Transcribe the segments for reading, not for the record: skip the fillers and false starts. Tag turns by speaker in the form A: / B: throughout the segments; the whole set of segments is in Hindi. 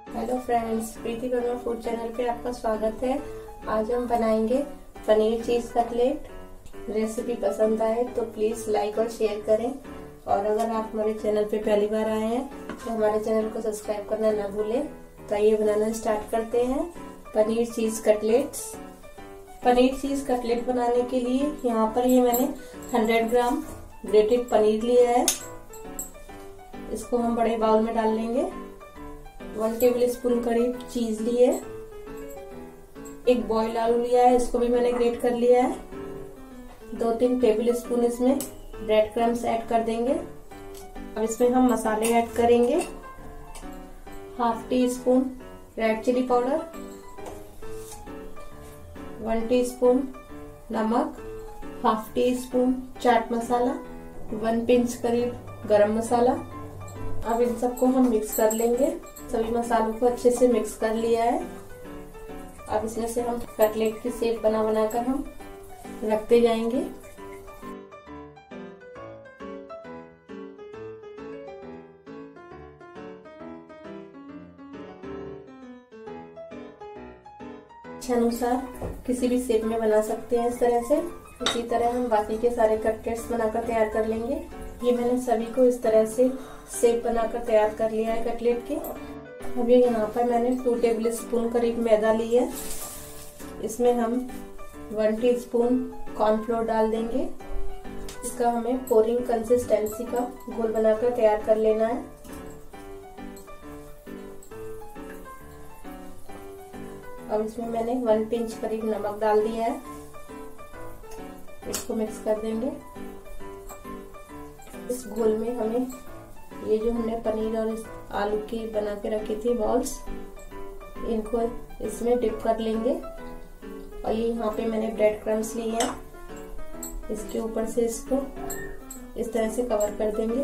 A: Hello friends, Preeti Verma food channel पे आपका स्वागत है। आज हम बनाएंगे पनीर चीज कटलेट। रेसिपी पसंद आए तो प्लीज लाइक और शेयर करें, और अगर आप हमारे चैनल पे पहली बार आए हैं तो हमारे चैनल को सब्सक्राइब करना ना भूलें। तो ये बनाना स्टार्ट करते हैं। पनीर चीज कटलेट्स। पनीर चीज कटलेट बनाने के लिए यहाँ पर ये मैंने 100 ग्राम ग्रेटेड पनीर लिया है। इसको हम बड़े बाउल में डाल लेंगे। 1 टेबल स्पून करीब चीज ली है। एक बॉयल आलू लिया है, इसको भी मैंने ग्रेट कर लिया है। 2-3 टेबल स्पून इसमें ब्रेड क्रम्स ऐड कर देंगे। अब इसमें हम मसाले ऐड करेंगे। 1/2 teaspoon red chilli powder, 1 teaspoon नमक, 1/2 टीस्पून चाट मसाला, 1 पिंच करीब गरम मसाला। अब इन सबको हम मिक्स कर लेंगे। सभी मसालों को अच्छे से मिक्स कर लिया है। अब इसमें से हम कटलेट की शेप बनाकर हम रखते जाएंगे। इच्छा अनुसार किसी भी शेप में बना सकते हैं इस तरह से। इसी तरह हम बाकी के सारे कटलेट्स बनाकर तैयार कर लेंगे। ये मैंने सभी को इस तरह से शेप बनाकर तैयार कर लिया है कटलेट के। अब ये यहाँ पर मैंने 2 टेबल स्पून करीब मैदा ली है। इसमें हम 1 टीस्पून कॉर्नफ्लोर डाल देंगे। इसका हमें पोरिंग कंसिस्टेंसी का घोल बनाकर तैयार कर लेना है। अब इसमें मैंने 1 पिंच करीब नमक डाल दिया है। इसको मिक्स कर देंगे। इस घोल में हमें ये जो हमने पनीर और आलू की बना के रखी थी बॉल्स, इनको इसमें डिप कर लेंगे। और ये यहाँ पे मैंने ब्रेड क्रम्स लिए हैं, इसके ऊपर से इसको इस तरह से कवर कर देंगे।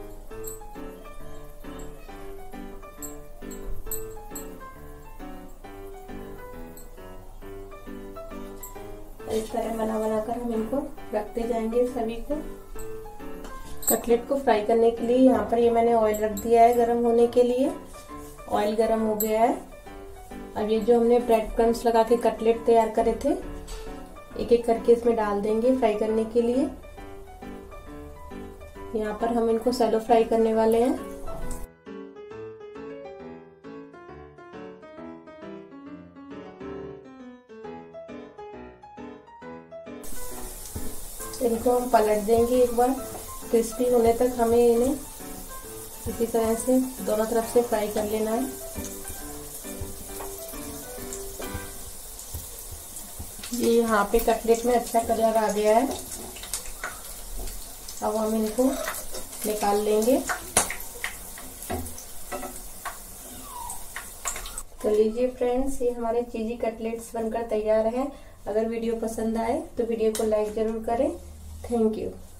A: इस तरह बनाकर हम इनको रखते जाएंगे सभी को। कटलेट को फ्राई करने के लिए यहाँ पर ये मैंने ऑयल रख दिया है गरम होने के लिए। ऑयल गरम हो गया है। अब ये जो हमने ब्रेड क्रम्स लगा के कटलेट तैयार करे थे, एक एक करके इसमें डाल देंगे फ्राई करने के लिए। यहाँ पर हम इनको शैलो फ्राई करने वाले हैं। इनको हम पलट देंगे एक बार। क्रिस्पी होने तक हमें इन्हें इसी तरह से दोनों तरफ से फ्राई कर लेना है। ये यहाँ पे कटलेट में अच्छा कलर आ गया है। अब हम इनको निकाल लेंगे। तो लीजिए फ्रेंड्स, ये हमारे चीजी कटलेट्स बनकर तैयार हैं। अगर वीडियो पसंद आए तो वीडियो को लाइक जरूर करें। Thank you.